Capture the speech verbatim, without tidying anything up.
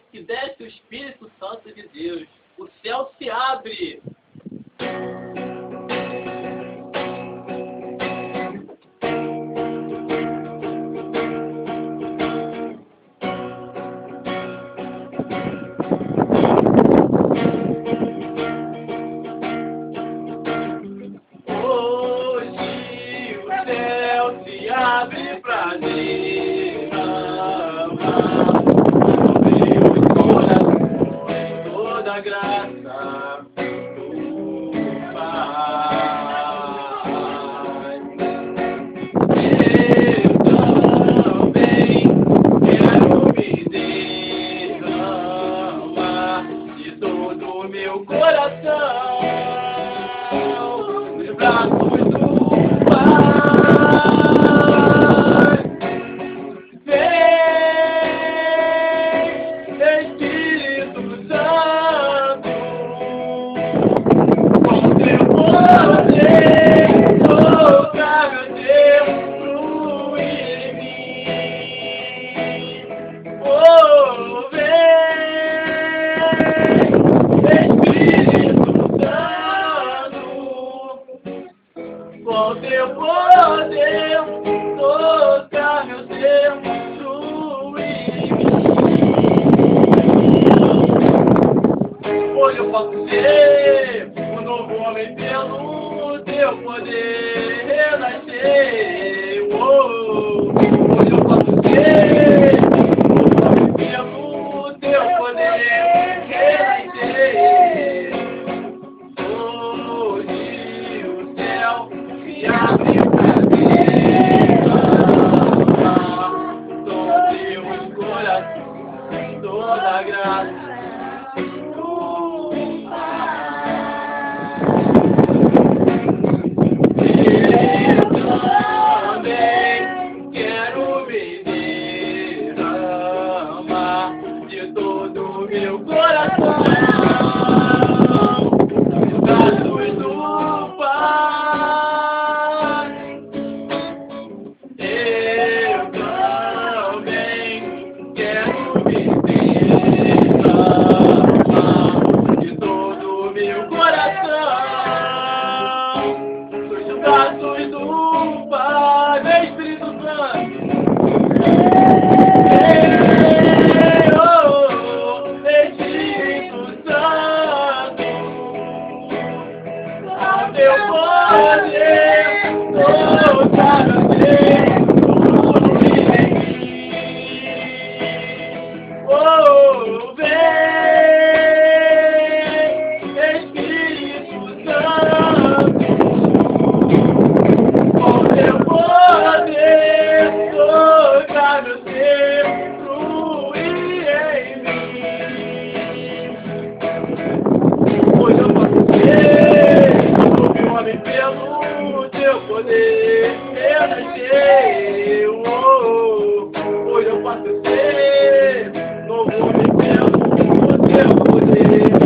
que desce o Espírito Santo de Deus. O céu se abre. Hoje o céu se abre pra derramar sobre os corações toda a graça do Pai. Eu também quero me derramar de todo o meu coração nos braços do Pai. Vem, Espírito Santo, com teu poder, tocar meu Deus, fluir em mim. Oh, vem, Espírito Santo, com teu poder, tocar meu Deus, fluir em mim. Hoje eu posso ser um novo homem pelo teu poder renascer. Oh, hoje eu posso ser um novo homem pelo teu poder renascer. Hoje o céu se abre pra derramar sobre os corações toda a graça do Pai. Eu também quero me derramar de todo o meu coração nos braços do Pai. Eu também quero me derramar de todo o meu coração nos braços do Pai. Vem, Espírito Santo. Ei, oh, Espírito Santo, ao teu poder, tocar meu Deus, fluir em mim. Oh, vem, Espírito Santo, com teu poder, tocar meu ser, fluir em mim. Hoje eu posso ser novo homem pelo teu poder renascer. Oh, hoje eu posso ser novo homem pelo teu poder